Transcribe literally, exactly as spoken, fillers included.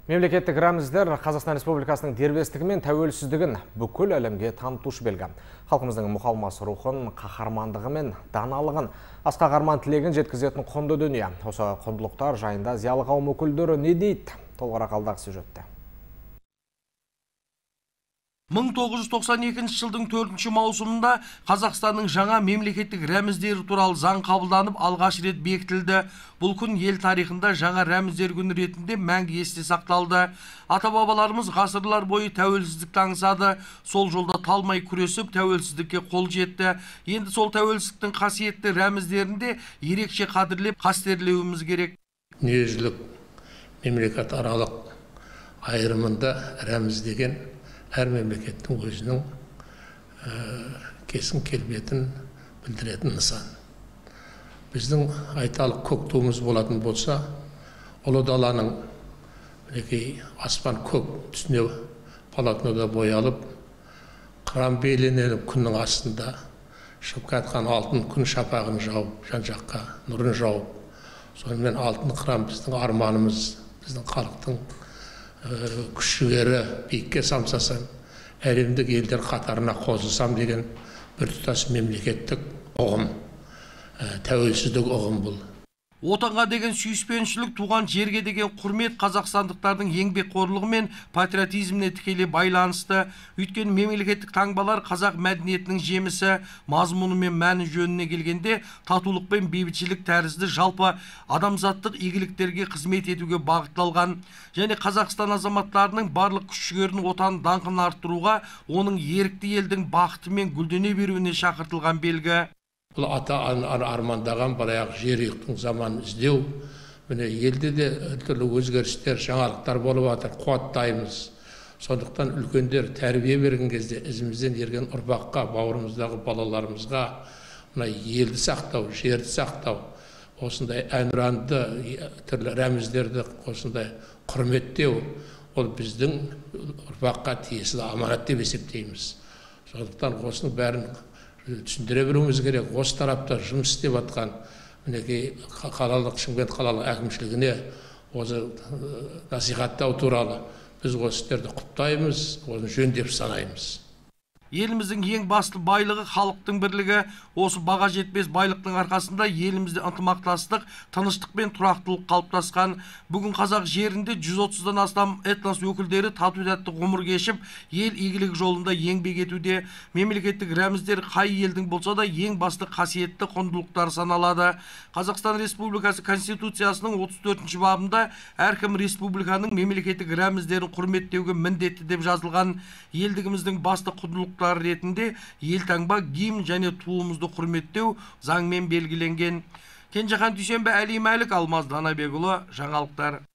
Мемлекеттік рәміздер Қазақстан Республикасының дербестігі мен тәуелсіздігін бүкіл әлемге танытушы белгі. Халқымыздың мұқалмас рухын, қаһармандығы мен даналығын, асқақ арман тілегін жеткізетін құнды дүние. Осы құндылықтар жайында зиялы қауым өкілдері не дейді? Толығырақ алдағы сюжетте. мың тоғыз жүз тоқсан екінші жылдың төртінші маусымында Қазақстанның жаңа мемлекеттік рәміздері туралы заң қабылданып алғаш рет бекітілді. Бұл күн ел тарихында жаңа рәміздер күні ретінде мәңгі есте сақталды. Ата-бабаларымыз ғасырлар бойы тәуелсіздікті аңсады. Сол жолда талмай күресіп тәуелсіздікке қол жетті. Енді сол тәуелсіздіктің қасиетті рәміздерінде ерекше қадірлеп қастерлеуіміз керек. Дүниежүзілік мемлекет аралық айырымында рәміз деген әр мемлекеттің өзінің кесін келбетін білдіретін нысан. Біздің айталық көк туымыз болатын болса, ұлы даланың мінекей аспан көк түсіне полотнода боялып, қыран беленеліп күннің астында шығып жатқан алтын күн шапағын жауып, жан-жаққа нұрын жауып, сонымен алтын қыран біздің арманымыз, біздің халықтың күш-жігері биікке самсасам, әлемдік елдер қатарына қосылсам деген бір тұтас мемлекеттік ұғым, тәуелсіздік ұғым бұл. Отанға деген сүйіспеншілік, туған жерге деген құрмет қазақстандықтардың еңбекқорлығы мен патриотизміне тікелей байланысты. Өйткені мемлекеттік таңбалар қазақ мәдениетінің жемісі. Мазмұны мен мәні жөніне келгенде татулық пен бейбітшілік тәрізді жалпы адамзаттық игіліктерге қызмет етуге бағытталған. Және Қазақстан азаматтарының барлық күш-жігерін, отан даңқын арттыруға, оның ерікті елдің бақыты мен гүлдене беруіне шақыртылған белгі. Бұл ата армандаған бараяқ жерұйықтың заманын іздеу, міне елде де түрлі өзгерістер, жаңалықтар болып жатыр, қуаттаймыз. Сондықтан үлкендер тәрбие берген кезде ізімізден ерген ұрпаққа, бауырымыздағы балаларымызға мына елді сақтау, жерді сақтау, осындай әнұранды түрлі рәміздерді осындай құрметтеу, ол біздің ұрпаққа тиесілі аманат деп есептейміз. Сондықтан осының бәрін түсіндіре білуіміз керек. Осы тарапта жұмыс істеп жатқан мінекей қалалық Шымкент қалалық әкімшілігіне осы насихаттау туралы біз осы істерді құптаймыз, оны жөн деп санаймыз. Еліміздің ең басты байлығы халықтың бірлігі. Осы баға жетпес байлықтың арқасында елімізде ынтымақтастық, тыныштық пен тұрақтылық қалыптасқан. Бүгін қазақ жерінде жүз отыздан астам этнос өкілдері тату-тәтті ғұмыр кешіп, ел игілігі жолында еңбек етуде. Мемлекеттік рәміздер қай елдің болса да ең басты қасиетті құндылықтар саналады. Қазақстан Республикасы Конституциясының отыз төртінші бабында әркім республиканың мемлекеттік рәміздерін құрметтеуге міндетті деп жазылған. Елдігіміздің басты құндылықтары ретінде елтаңба, гимн және туымызды құрметтеу заңмен белгіленген. Кенжехан Дүйсенбі, Әли Мәлік, Алмаз Данабекұлы, жаңалықтар.